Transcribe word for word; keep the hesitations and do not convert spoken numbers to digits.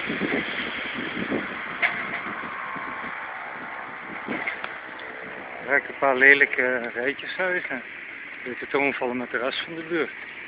Daar heb ik een paar lelijke rijtjeshuizen. Een beetje toonvallen met de rest van de buurt.